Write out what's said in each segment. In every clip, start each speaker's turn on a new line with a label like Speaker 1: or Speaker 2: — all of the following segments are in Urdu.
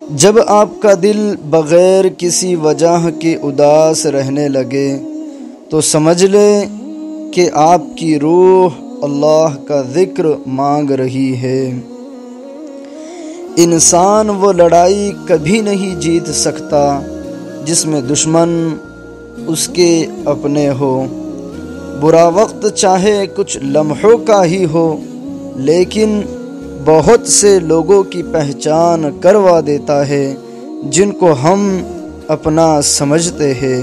Speaker 1: جب آپ کا دل بغیر کسی وجہ کے اداس رہنے لگے تو سمجھ لیں کہ آپ کی روح اللہ کا ذکر مانگ رہی ہے۔ انسان وہ لڑائی کبھی نہیں جیت سکتا جس میں دشمن اس کے اپنے ہو۔ برا وقت چاہے کچھ لمحوں کا ہی ہو لیکن بہت سے لوگوں کی پہچان کروا دیتا ہے جن کو ہم اپنا سمجھتے ہیں۔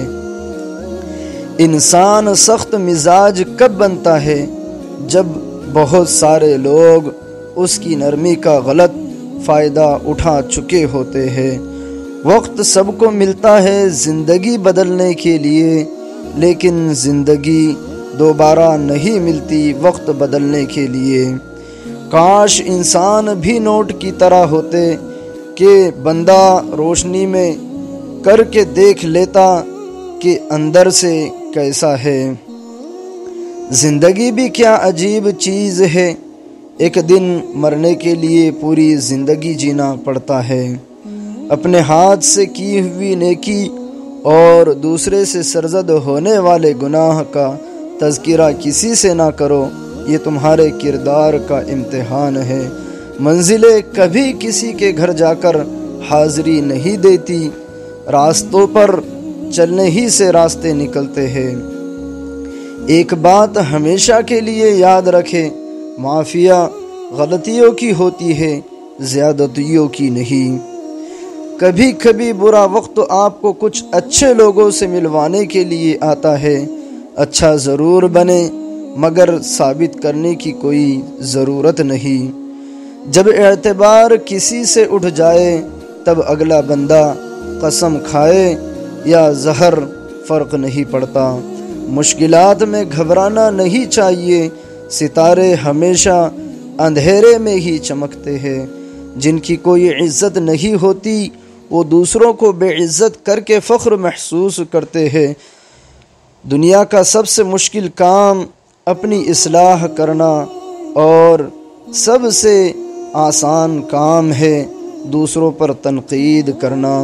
Speaker 1: انسان سخت مزاج کب بنتا ہے جب بہت سارے لوگ اس کی نرمی کا غلط فائدہ اٹھا چکے ہوتے ہیں۔ وقت سب کو ملتا ہے زندگی بدلنے کے لیے، لیکن زندگی دوبارہ نہیں ملتی وقت بدلنے کے لیے۔ کاش انسان بھی نوٹ کی طرح ہوتے کہ بندہ روشنی میں کر کے دیکھ لیتا کہ اندر سے کیسا ہے۔ زندگی بھی کیا عجیب چیز ہے، ایک دن مرنے کے لیے پوری زندگی جینا پڑتا ہے۔ اپنے ہاتھ سے کی ہوئی نیکی اور دوسرے سے سرزد ہونے والے گناہ کا تذکرہ کسی سے نہ کرو، یہ تمہارے کردار کا امتحان ہے۔ منزلیں کبھی کسی کے گھر جا کر حاضری نہیں دیتی، راستوں پر چلنے ہی سے راستے نکلتے ہیں۔ ایک بات ہمیشہ کے لیے یاد رکھے، معافیہ غلطیوں کی ہوتی ہے، زیادتیوں کی نہیں۔ کبھی کبھی برا وقت آپ کو کچھ اچھے لوگوں سے ملوانے کے لیے آتا ہے۔ اچھا ضرور بنے مگر ثابت کرنے کی کوئی ضرورت نہیں۔ جب اعتبار کسی سے اٹھ جائے تب اگلا بندہ قسم کھائے یا زہر فرق نہیں پڑتا۔ مشکلات میں گھبرانا نہیں چاہیے، ستارے ہمیشہ اندھیرے میں ہی چمکتے ہیں۔ جن کی کوئی عزت نہیں ہوتی وہ دوسروں کو بے عزت کر کے فخر محسوس کرتے ہیں۔ دنیا کا سب سے مشکل کام اپنی اصلاح کرنا اور سب سے آسان کام ہے دوسروں پر تنقید کرنا۔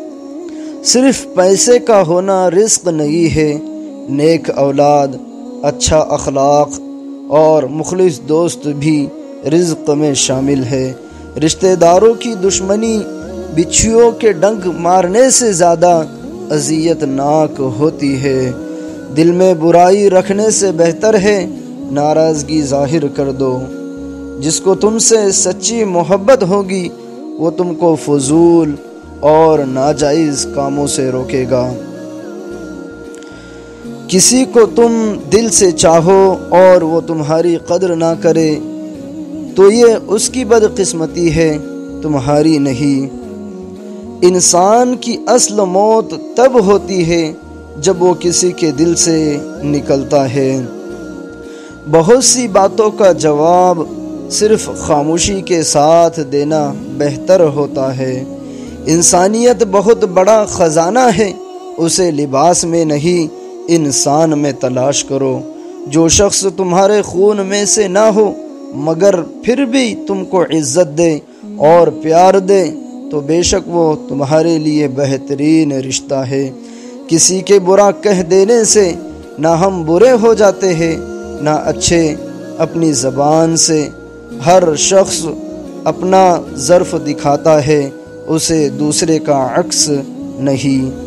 Speaker 1: صرف پیسے کا ہونا رزق نہیں ہے، نیک اولاد، اچھا اخلاق اور مخلص دوست بھی رزق میں شامل ہے۔ رشتہ داروں کی دشمنی بچھوؤں کے ڈنک مارنے سے زیادہ اذیت ناک ہوتی ہے۔ دل میں برائی رکھنے سے بہتر ہے ناراضگی ظاہر کر دو۔ جس کو تم سے سچی محبت ہوگی وہ تم کو فضول اور ناجائز کاموں سے روکے گا۔ کسی کو تم دل سے چاہو اور وہ تمہاری قدر نہ کرے تو یہ اس کی بدقسمتی ہے، تمہاری نہیں۔ انسان کی اصل موت تب ہوتی ہے جب وہ کسی کے دل سے نکلتا ہے۔ بہت سی باتوں کا جواب صرف خاموشی کے ساتھ دینا بہتر ہوتا ہے۔ انسانیت بہت بڑا خزانہ ہے، اسے لباس میں نہیں انسان میں تلاش کرو۔ جو شخص تمہارے خون میں سے نہ ہو مگر پھر بھی تم کو عزت دے اور پیار دے تو بے شک وہ تمہارے لیے بہترین رشتہ ہے۔ کسی کے برا کہہ دینے سے نہ ہم برے ہو جاتے ہیں نہ اچھے۔ اپنی زبان سے ہر شخص اپنا ظرف دکھاتا ہے، اسے دوسرے کا عکس نہیں۔